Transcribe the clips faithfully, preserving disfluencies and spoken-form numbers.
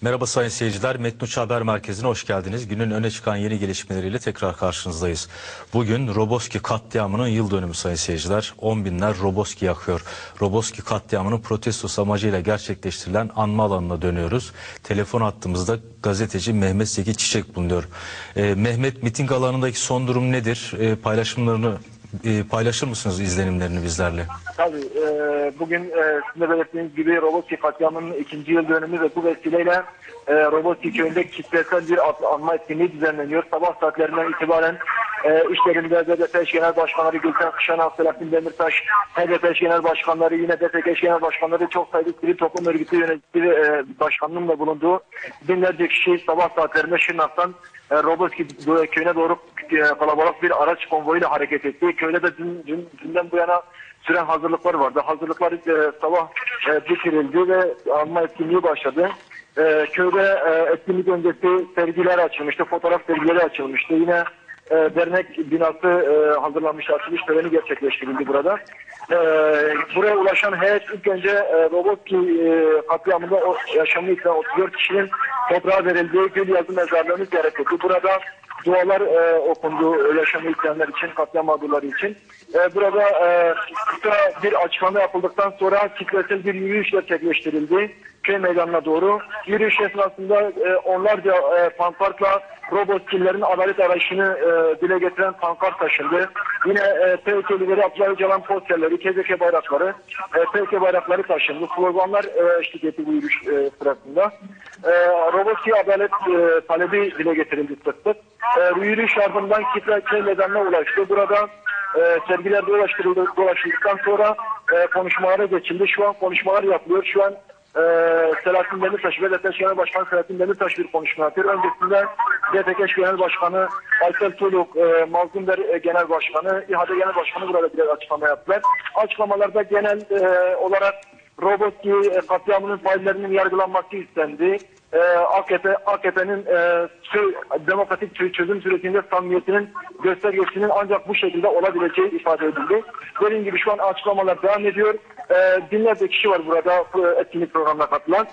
Merhaba sayın seyirciler, Metni Uç Haber Merkezi'ne hoş geldiniz. Günün öne çıkan yeni gelişmeleriyle tekrar karşınızdayız. Bugün Roboski katliamının yıl dönümü sayın seyirciler. On binler Roboski yakıyor. Roboski katliamının protestosu amacıyla gerçekleştirilen anma alanına dönüyoruz. Telefon hattımızda gazeteci Mehmet Zeki Çiçek bulunuyor. Ee, Mehmet, miting alanındaki son durum nedir? Ee, paylaşımlarını e, paylaşır mısınız, izlenimlerini bizlerle? Tabii e, bugün e, sizin de belirttiğiniz gibi Roboski katliamının ikinci yıl dönümü ve bu vesileyle e, Roboski köyünde kitlesel bir anma etkinliği düzenleniyor. Sabah saatlerinden itibaren e, işlerinde B D P eş genel başkanları Gülten Kışanak, Selahattin Demirtaş, H D P eş genel başkanları, yine D P K eş genel başkanları, çok sayıda sivil toplum örgütü yöneticileri e, başkanının da bulunduğu binlerce kişi sabah saatlerinde Şırnak'tan e, Roboski köyüne doğru e, kalabalık bir araç konvoyuyla hareket etti. Köyde de dün, dün, dünden bu yana süren hazırlıklar vardı. Hazırlıklar e, sabah e, bitirildi ve anma etkinliği başladı. E, köyde e, etkinlik öncesi sergiler açılmıştı, fotoğraf sergileri açılmıştı. Yine e, dernek binası e, hazırlanmış, açılış töreni gerçekleştirildi burada. E, buraya ulaşan heyet ilk önce e, Roboski e, katliamında o, yaşamı yitiren otuz dört kişinin toprağa verildiği Gülyazı mezarlığını ziyaret etti. Burada dualar e, okundu yaşamı yitirenler için, katliam mağdurları için. E, burada e, kısa bir açıklama yapıldıktan sonra kitlesel bir yürüyüş gerçekleştirildi köy meydanına doğru. Yürüyüş esnasında e, onlarca e, pankartla Roboskilerin adalet arayışını e, dile getiren pankart taşındı. Yine e, P K lideri Abdullah Öcalan posterleri, K Z K bayrakları, e, P K bayrakları taşındı. Sloganlar e, eşlik etti bu yürüyüş e, sırasında. E, Roboski adalet e, talebi dile getirildi sık sık. E, yürüyüş ardından kitle köy meydanına ulaştı. Burada e, sergiler dolaştırıldı, dolaşıldıktan sonra e, konuşmalara geçildi. Şu an konuşmalar yapılıyor. Şu an e, Selahattin Demirtaş ve D P K Genel Başkanı Selahattin Demirtaş bir konuşma yapıyor. Öncesinde D P K Genel Başkanı Aysel Çoluk, e, Mazlumber e, Genel Başkanı, İHAD Genel Başkanı burada bir açıklama yaptılar. Açıklamalarda genel e, olarak Roboski katliamının faillerinin yargılanması istendi. Ee, A K P, A K P'nin e, demokratik çözüm sürecinde samimiyetinin göstergesinin ancak bu şekilde olabileceği ifade edildi. Dediğim gibi şu an açıklamalar devam ediyor. Ee, binlerce kişi var burada etkinlik programına katılan.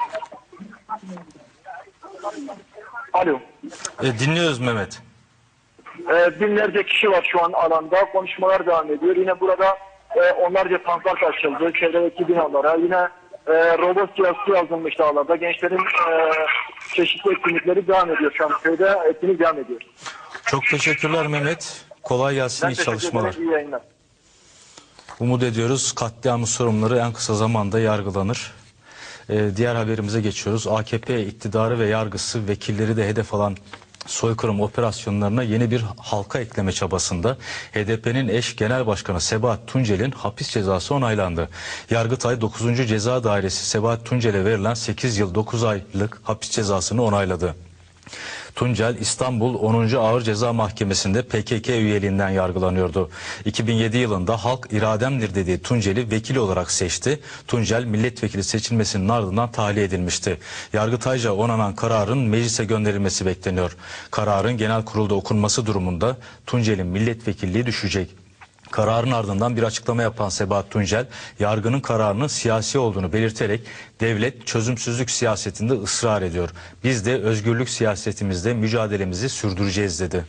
Alo. E, dinliyoruz Mehmet. Ee, binlerce kişi var şu an alanda. Konuşmalar devam ediyor. Yine burada e, onlarca pankart açıldı çevredeki binalara. Yine E, Roboski yazısı yazılmış dağlarda. Gençlerin e, çeşitli etkinlikleri devam ediyor şu an. Köyde etkinlik devam ediyor. Çok teşekkürler Mehmet. Kolay gelsin, iyi çalışmalar. İyi yayınlar. Umut ediyoruz katliamın sorumluları en kısa zamanda yargılanır. Ee, diğer haberimize geçiyoruz. A K P iktidarı ve yargısı vekilleri de hedef alan soykırım operasyonlarına yeni bir halka ekleme çabasında. H D P'nin eş genel başkanı Sebahat Tuncel'in hapis cezası onaylandı. Yargıtay dokuzuncu Ceza Dairesi Sebahat Tuncel'e verilen sekiz yıl dokuz aylık hapis cezasını onayladı. Tuncel İstanbul onuncu Ağır Ceza Mahkemesi'nde P K K üyeliğinden yargılanıyordu. iki bin yedi yılında halk irademdir dediği Tuncel'i vekil olarak seçti. Tuncel milletvekili seçilmesinin ardından tahliye edilmişti. Yargıtayca onanan kararın meclise gönderilmesi bekleniyor. Kararın genel kurulda okunması durumunda Tuncel'in milletvekilliği düşecek. Kararın ardından bir açıklama yapan Sebahat Tuncel, yargının kararının siyasi olduğunu belirterek devlet çözümsüzlük siyasetinde ısrar ediyor. Biz de özgürlük siyasetimizde mücadelemizi sürdüreceğiz dedi.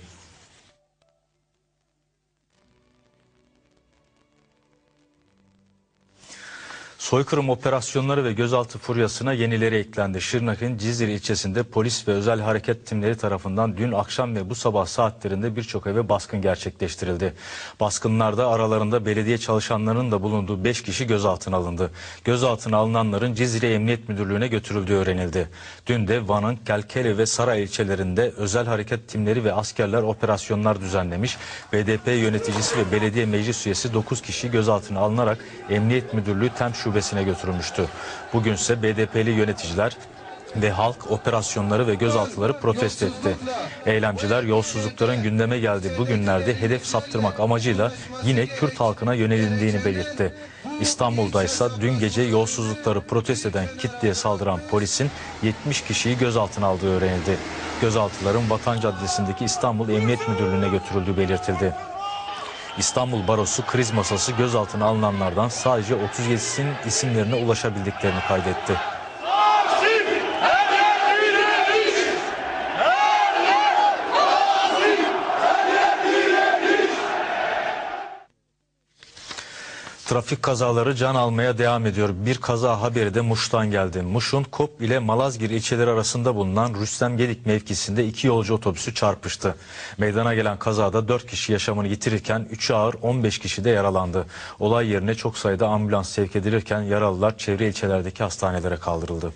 Soykırım operasyonları ve gözaltı furyasına yenileri eklendi. Şırnak'ın Cizre ilçesinde polis ve özel hareket timleri tarafından dün akşam ve bu sabah saatlerinde birçok eve baskın gerçekleştirildi. Baskınlarda aralarında belediye çalışanlarının da bulunduğu beş kişi gözaltına alındı. Gözaltına alınanların Cizre Emniyet Müdürlüğü'ne götürüldüğü öğrenildi. Dün de Van'ın Kelkeli ve Saray ilçelerinde özel hareket timleri ve askerler operasyonlar düzenlemiş. B D P yöneticisi ve belediye meclis üyesi dokuz kişi gözaltına alınarak Emniyet Müdürlüğü Tem Şubesi'ne götürülmüştü. Bugünse B D P'li yöneticiler ve halk operasyonları ve gözaltıları protesto etti. Eylemciler yolsuzlukların gündeme geldiği bu günlerde hedef saptırmak amacıyla yine Kürt halkına yönelindiğini belirtti. İstanbul'da ise dün gece yolsuzlukları protesto eden kitleye saldıran polisin yetmiş kişiyi gözaltına aldığı öğrenildi. Gözaltıların Vatan Caddesi'ndeki İstanbul Emniyet Müdürlüğü'ne götürüldüğü belirtildi. İstanbul Barosu kriz masası gözaltına alınanlardan sadece otuz yedisinin isimlerine ulaşabildiklerini kaydetti. Trafik kazaları can almaya devam ediyor. Bir kaza haberi de Muş'tan geldi. Muş'un Kop ile Malazgirt ilçeleri arasında bulunan Rüstemgedik mevkisinde iki yolcu otobüsü çarpıştı. Meydana gelen kazada dört kişi yaşamını yitirirken üçü ağır on beş kişi de yaralandı. Olay yerine çok sayıda ambulans sevk edilirken yaralılar çevre ilçelerdeki hastanelere kaldırıldı.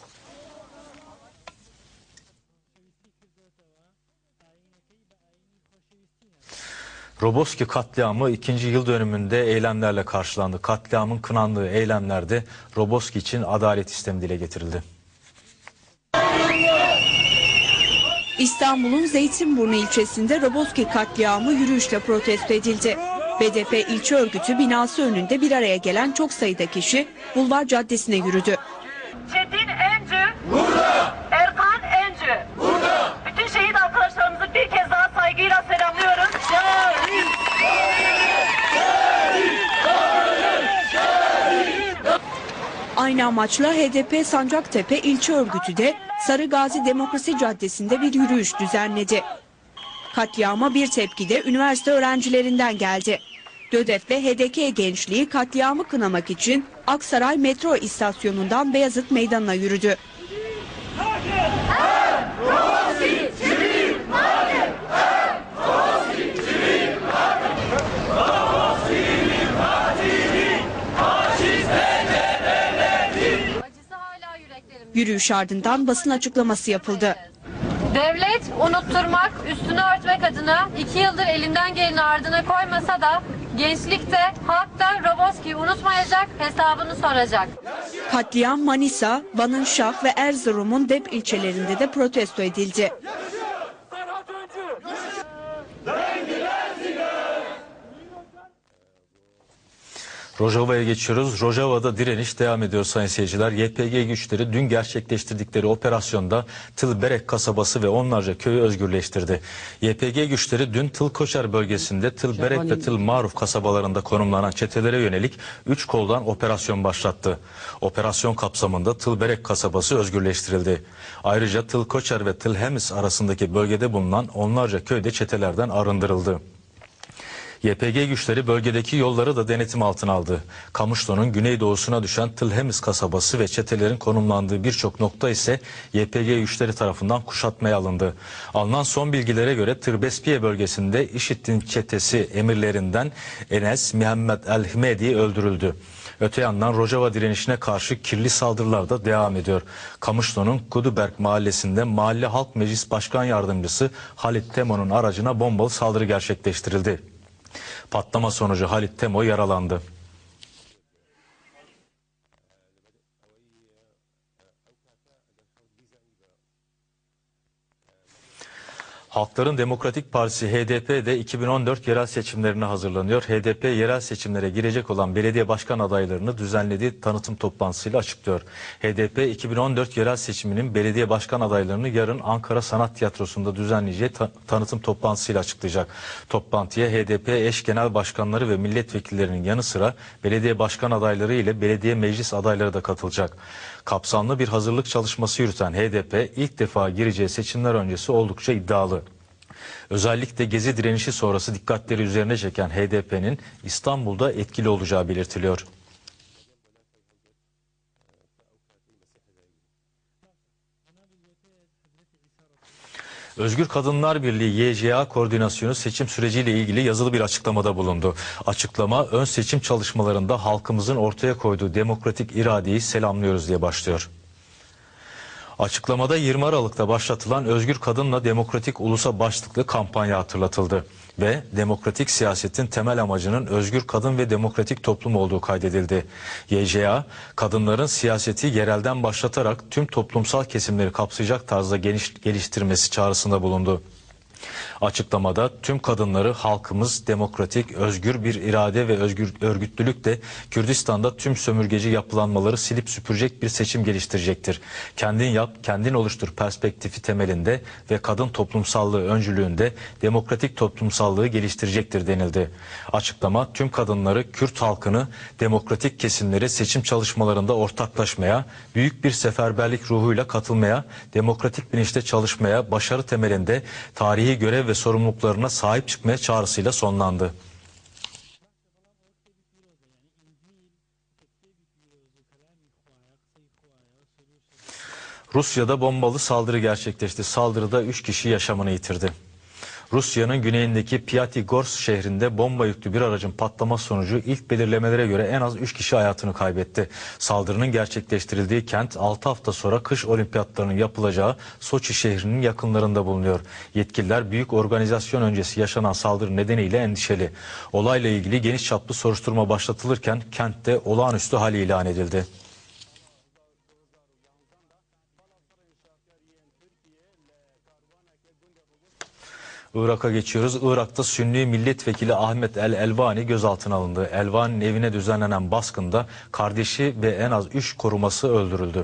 Roboski katliamı ikinci yıl dönümünde eylemlerle karşılandı. Katliamın kınandığı eylemlerde Roboski için adalet istemi dile getirildi. İstanbul'un Zeytinburnu ilçesinde Roboski katliamı yürüyüşle protesto edildi. B D P ilçe örgütü binası önünde bir araya gelen çok sayıda kişi Bulvar Caddesi'ne yürüdü. Çetin Encü, burada. Erkan Encü, burada. Bütün şehit arkadaşlarımızı bir kez daha saygıyla selamlıyoruz. Şehit! Aynı amaçla H D P Sancaktepe ilçe örgütü de Sarı Gazi Demokrasi Caddesi'nde bir yürüyüş düzenledi. Katliama bir tepki de üniversite öğrencilerinden geldi. DÖDEF ve H D K gençliği katliamı kınamak için Aksaray metro istasyonundan Beyazıt Meydanı'na yürüdü. Yürüyüş ardından basın açıklaması yapıldı. Devlet unutturmak, üstünü örtmek adına iki yıldır elinden geleni ardına koymasa da gençlik de, halk da Roboski'yi unutmayacak, hesabını soracak. Katliam Manisa, Van'ın Şah ve Erzurum'un Dep ilçelerinde de protesto edildi. Rojava'ya geçiyoruz. Rojava'da direniş devam ediyor sayın seyirciler. Y P G güçleri dün gerçekleştirdikleri operasyonda Tılberek kasabası ve onlarca köyü özgürleştirdi. Y P G güçleri dün Tılkoçer bölgesinde Tılberek ve Tılmaruf kasabalarında konumlanan çetelere yönelik üç koldan operasyon başlattı. Operasyon kapsamında Tılberek kasabası özgürleştirildi. Ayrıca Tılkoçer ve Tılhemis arasındaki bölgede bulunan onlarca köy de çetelerden arındırıldı. Y P G güçleri bölgedeki yolları da denetim altına aldı. Kamışlı'nın güneydoğusuna düşen Tılhemis kasabası ve çetelerin konumlandığı birçok nokta ise Y P G güçleri tarafından kuşatmaya alındı. Alınan son bilgilere göre Tırbespiye bölgesinde IŞİD'in çetesi emirlerinden Enes Muhammed El-Himedi öldürüldü. Öte yandan Rojava direnişine karşı kirli saldırılar da devam ediyor. Kamışlı'nın Kuduberk mahallesinde Mahalle Halk Meclis Başkan Yardımcısı Halit Temo'nun aracına bombalı saldırı gerçekleştirildi. Patlama sonucu Halit Temo yaralandı. Halkların Demokratik Partisi H D P de iki bin on dört yerel seçimlerine hazırlanıyor. H D P yerel seçimlere girecek olan belediye başkan adaylarını düzenlediği tanıtım toplantısıyla açıklıyor. H D P iki bin on dört yerel seçiminin belediye başkan adaylarını yarın Ankara Sanat Tiyatrosu'nda düzenleyeceği ta tanıtım toplantısıyla açıklayacak. Toplantıya H D P eş genel başkanları ve milletvekillerinin yanı sıra belediye başkan adayları ile belediye meclis adayları da katılacak. Kapsamlı bir hazırlık çalışması yürüten H D P ilk defa gireceği seçimler öncesi oldukça iddialı. Özellikle Gezi direnişi sonrası dikkatleri üzerine çeken H D P'nin İstanbul'da etkili olacağı belirtiliyor. Özgür Kadınlar Birliği Y C A koordinasyonu seçim süreciyle ilgili yazılı bir açıklamada bulundu. Açıklama ön seçim çalışmalarında halkımızın ortaya koyduğu demokratik iradeyi selamlıyoruz diye başlıyor. Açıklamada yirmi Aralık'ta başlatılan Özgür Kadınla Demokratik Ulusa başlıklı kampanya hatırlatıldı ve demokratik siyasetin temel amacının özgür kadın ve demokratik toplum olduğu kaydedildi. Y C A, kadınların siyaseti yerelden başlatarak tüm toplumsal kesimleri kapsayacak tarzda geniş, geliştirmesi çağrısında bulundu. Açıklamada tüm kadınları halkımız demokratik, özgür bir irade ve özgür örgütlülükle Kürdistan'da tüm sömürgeci yapılanmaları silip süpürecek bir seçim geliştirecektir. Kendin yap, kendin oluştur perspektifi temelinde ve kadın toplumsallığı öncülüğünde demokratik toplumsallığı geliştirecektir denildi. Açıklama tüm kadınları, Kürt halkını, demokratik kesimleri seçim çalışmalarında ortaklaşmaya, büyük bir seferberlik ruhuyla katılmaya, demokratik bilinçte çalışmaya, başarı temelinde tarihi görev ve sorumluluklarına sahip çıkmaya çağrısıyla sonlandı. Rusya'da bombalı saldırı gerçekleşti. Saldırıda üç kişi yaşamını yitirdi. Rusya'nın güneyindeki Pyatigorsk şehrinde bomba yüklü bir aracın patlaması sonucu ilk belirlemelere göre en az üç kişi hayatını kaybetti. Saldırının gerçekleştirildiği kent altı hafta sonra kış olimpiyatlarının yapılacağı Soçi şehrinin yakınlarında bulunuyor. Yetkililer büyük organizasyon öncesi yaşanan saldırı nedeniyle endişeli. Olayla ilgili geniş çaplı soruşturma başlatılırken kentte olağanüstü hal ilan edildi. Irak'a geçiyoruz. Irak'ta Sünni milletvekili Ahmet El Elvani gözaltına alındı. Elvani'nin evine düzenlenen baskında kardeşi ve en az üç koruması öldürüldü.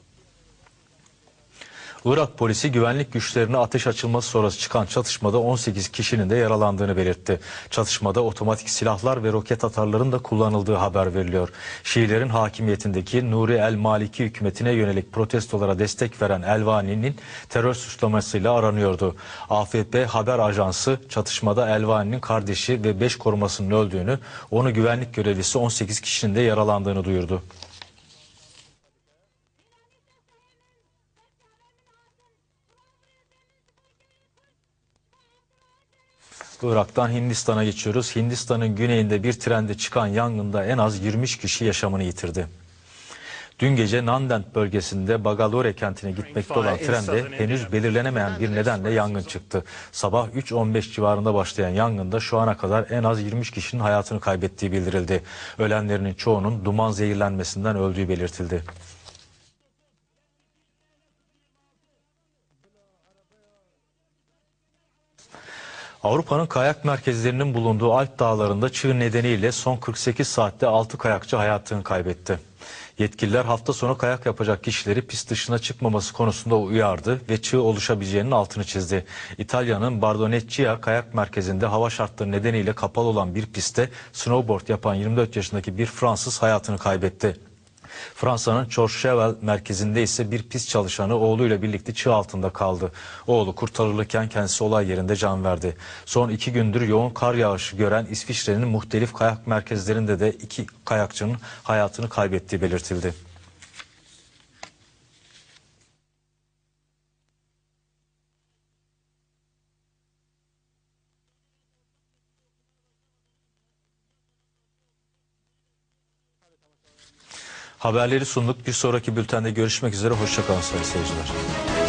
Irak polisi güvenlik güçlerine ateş açılması sonrası çıkan çatışmada on sekiz kişinin de yaralandığını belirtti. Çatışmada otomatik silahlar ve roket atarların da kullanıldığı haber veriliyor. Şiilerin hakimiyetindeki Nuri El Maliki hükümetine yönelik protestolara destek veren Elvani'nin terör suçlamasıyla aranıyordu. A F P haber ajansı çatışmada Elvani'nin kardeşi ve beş korumasının öldüğünü, onu güvenlik görevlisi on sekiz kişinin de yaralandığını duyurdu. Irak'tan Hindistan'a geçiyoruz. Hindistan'ın güneyinde bir trende çıkan yangında en az yirmi kişi yaşamını yitirdi. Dün gece Nanded bölgesinde Bagalore kentine gitmekte olan trende henüz belirlenemeyen bir nedenle yangın çıktı. Sabah üç on beş civarında başlayan yangında şu ana kadar en az yirmi kişinin hayatını kaybettiği bildirildi. Ölenlerin çoğunun duman zehirlenmesinden öldüğü belirtildi. Avrupa'nın kayak merkezlerinin bulunduğu Alp dağlarında çığ nedeniyle son kırk sekiz saatte altı kayakçı hayatını kaybetti. Yetkililer hafta sonu kayak yapacak kişileri pist dışına çıkmaması konusunda uyardı ve çığ oluşabileceğinin altını çizdi. İtalya'nın Bardonecchia kayak merkezinde hava şartları nedeniyle kapalı olan bir pistte snowboard yapan yirmi dört yaşındaki bir Fransız hayatını kaybetti. Fransa'nın Courchevel merkezinde ise bir pist çalışanı oğluyla birlikte çığ altında kaldı. Oğlu kurtarılırken kendisi olay yerinde can verdi. Son iki gündür yoğun kar yağışı gören İsviçre'nin muhtelif kayak merkezlerinde de iki kayakçının hayatını kaybettiği belirtildi. Haberleri sunduk. Bir sonraki bültende görüşmek üzere. Hoşça kalın sayın seyirciler.